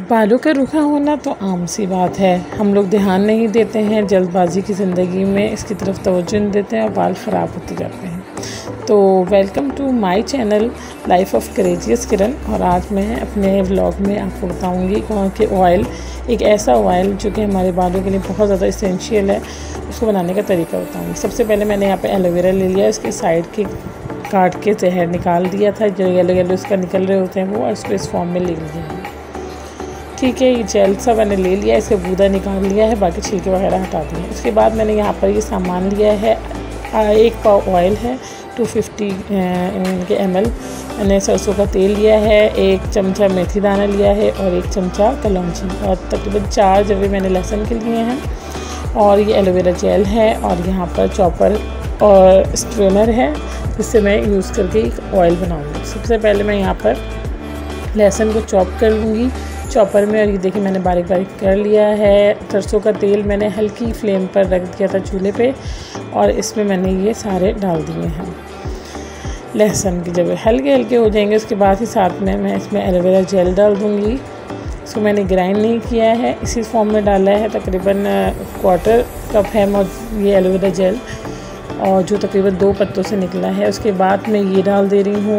बालों का रूखा होना तो आम सी बात है। हम लोग ध्यान नहीं देते हैं, जल्दबाजी की ज़िंदगी में इसकी तरफ तवज्जो नहीं देते हैं और बाल ख़राब होते जाते हैं। तो welcome to my channel life of courageous Kiran. और आज मैं अपने व्लॉग में आपको बताऊंगी कौन के ऑयल, एक ऐसा ऑयल जो कि हमारे बालों के लिए बहुत ज़्यादा इसेंशियल है, उसको बनाने का तरीका बताऊँगी। सबसे पहले मैंने यहाँ पर एलोवेरा ले लिया, इसके साइड के काट के जहर निकाल दिया था, जो येलो येलो उसका निकल रहे होते हैं वो, और इसको इस फॉर्म में ले लिया। ठीक है, ये जेल सा मैंने ले लिया, इसका गूदा निकाल लिया है, बाकी छिलके वगैरह हटा दिए। उसके बाद मैंने यहाँ पर ये सामान लिया है, 1 पाव ऑयल है, 250 ml। मैंने सरसों का तेल लिया है, 1 चमचा मेथी दाना लिया है और 1 चमचा कलौंजी, और तकरीबन 4 जवे मैंने लहसुन के लिए हैं, और ये एलोवेरा जेल है, और यहाँ पर चॉपर और स्ट्रेनर है जिससे मैं यूज़ करके एक ऑयल बनाऊँगी। सबसे पहले मैं यहाँ पर लहसुन को चॉप कर लूँगी चॉपर में, और ये देखिए मैंने बारीक बारीक कर लिया है। सरसों का तेल मैंने हल्की फ्लेम पर रख दिया था चूल्हे पे, और इसमें मैंने ये सारे डाल दिए हैं। लहसुन की जब हल्के हल्के हो जाएंगे उसके बाद ही साथ में मैं इसमें एलोवेरा जेल डाल दूँगी। इसको मैंने ग्राइंड नहीं किया है, इसी फॉर्म में डाला है। तकरीबन 1/4 कप है ये एलोवेरा जेल, और जो तकरीबन 2 पत्तों से निकला है। उसके बाद मैं ये डाल दे रही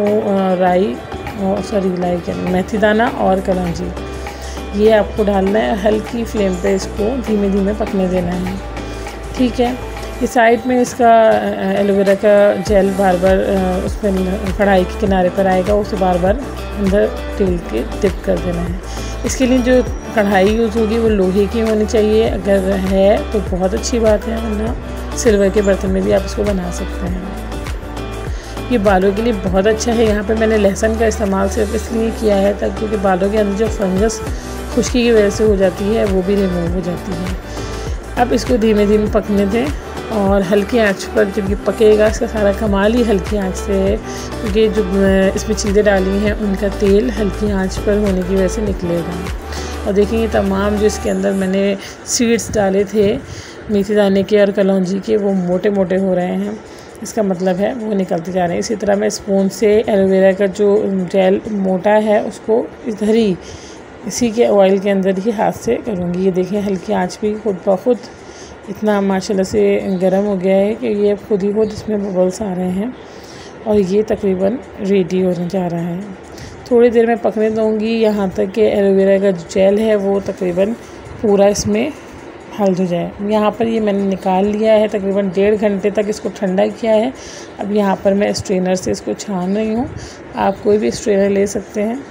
हूँ मेथी दाना और कलौंजी। ये आपको डालना है, हल्की फ्लेम पे इसको धीमे धीमे पकने देना है। ठीक है, ये साइड में इसका एलोवेरा का जेल बार बार उसमें कढ़ाई के किनारे पर आएगा, उसे बार बार अंदर तेल के डिप कर देना है। इसके लिए जो कढ़ाई यूज़ होगी वो लोहे की होनी चाहिए, अगर है तो बहुत अच्छी बात है, वरना सिल्वर के बर्तन में भी आप इसको बना सकते हैं। ये बालों के लिए बहुत अच्छा है। यहाँ पे मैंने लहसुन का इस्तेमाल सिर्फ इसलिए किया है ताकि क्योंकि बालों के अंदर जो फंगस खुश्की की वजह से हो जाती है वो भी रिमूव हो जाती है। अब इसको धीमे धीमे पकने दें, और हल्की आंच पर जब ये पकेगा, इसका सारा कमाल ही हल्की आंच से है, क्योंकि जो इसमें चीज़ें डाली हैं उनका तेल हल्की आंच पर होने की वजह से निकलेगा। और देखिए तमाम जो इसके अंदर मैंने सीड्स डाले थे मेथी दाने के और कलौंजी के, वो मोटे मोटे हो रहे हैं, इसका मतलब है वो निकलते जा रहे हैं। इसी तरह मैं स्पून से एलोवेरा का जो जेल मोटा है उसको इधर ही इसी के ऑयल के अंदर ही हाथ से करूँगी। ये देखें हल्की आंच भी खुद ब खुद इतना माशाल्लाह से गर्म हो गया है कि ये खुद ही खुद इसमें बबल्स आ रहे हैं, और ये तकरीबन रेडी होने जा रहा है। थोड़ी देर में पकने दूँगी यहाँ तक कि एलोवेरा का जो जेल है वो तकरीबन पूरा इसमें हल्द हो जाए। यहाँ पर ये मैंने निकाल लिया है, तकरीबन 1.5 घंटे तक इसको ठंडा किया है। अब यहाँ पर मैं स्ट्रेनर से इसको छान रही हूँ, आप कोई भी स्ट्रेनर ले सकते हैं।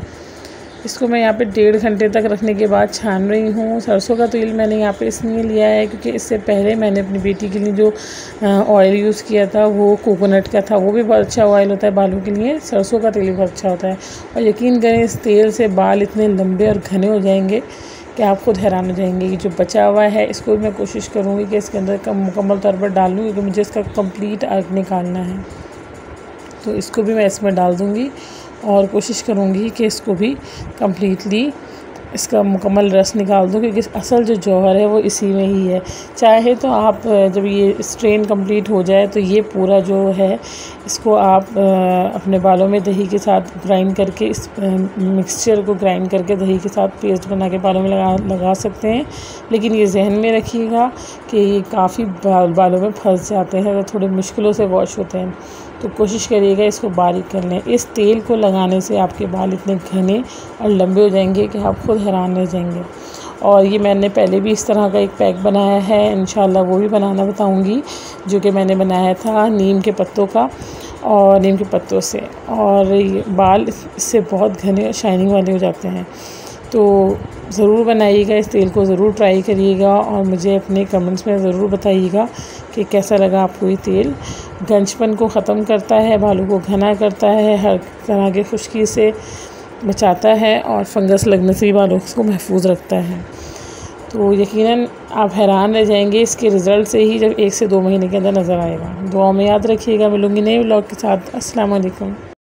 इसको मैं यहाँ पे 1.5 घंटे तक रखने के बाद छान रही हूँ। सरसों का तेल मैंने यहाँ पे इसलिए लिया है क्योंकि इससे पहले मैंने अपनी बेटी के लिए जो ऑयल यूज़ किया था वो कोकोनट का था, वो भी बहुत अच्छा ऑयल होता है बालों के लिए। सरसों का तेल भी बहुत अच्छा होता है, और यकीन करें इस तेल से बाल इतने लंबे और घने हो जाएंगे कि आप खुद हैरान हो जाएंगे। ये जो बचा हुआ है इसको भी मैं कोशिश करूँगी कि इसके अंदर मुकम्मल तौर पर डाल लूँ, क्योंकि मुझे इसका कंप्लीट अर्क निकालना है। तो इसको भी मैं इसमें डाल दूँगी, और कोशिश करूँगी कि इसको भी कम्प्लीटली इसका मुकम्मल रस निकाल दूँ, क्योंकि असल जो जौहर है वो इसी में ही है। चाहे तो आप जब ये स्ट्रेन कंप्लीट हो जाए तो ये पूरा जो है इसको आप अपने बालों में दही के साथ ग्राइंड करके, इस मिक्सचर को ग्राइंड करके दही के साथ पेस्ट बना के बालों में लगा सकते हैं। लेकिन ये जहन में रखिएगा कि ये काफ़ी बालों में फंस जाते हैं, तो थोड़े मुश्किलों से वॉश होते हैं, तो कोशिश करिएगा इसको बारीक कर लें। इस तेल को लगाने से आपके बाल इतने घने और लंबे हो जाएंगे कि आप खुद हैरान रह जाएंगे। और ये मैंने पहले भी इस तरह का एक पैक बनाया है, इंशाल्लाह वो भी बनाना बताऊंगी, जो कि मैंने बनाया था नीम के पत्तों का, और नीम के पत्तों से, और ये बाल इससे बहुत घने शाइनिंग वाले हो जाते हैं। तो ज़रूर बनाइएगा, इस तेल को ज़रूर ट्राई करिएगा, और मुझे अपने कमेंट्स में ज़रूर बताइएगा कि कैसा लगा आपको ये तेल। गंजपन को ख़त्म करता है, बालों को घना करता है, हर तरह की खुश्की से बचाता है, और फंगस लगने से भी बालों को महफूज रखता है। तो यकीनन आप हैरान रह जाएंगे इसके रिज़ल्ट से ही, जब 1 से 2 महीने के अंदर नज़र आएगा। दुआ में याद रखिएगा। मिलूँगी नए व्लॉग के साथ। अस्सलाम वालेकुम।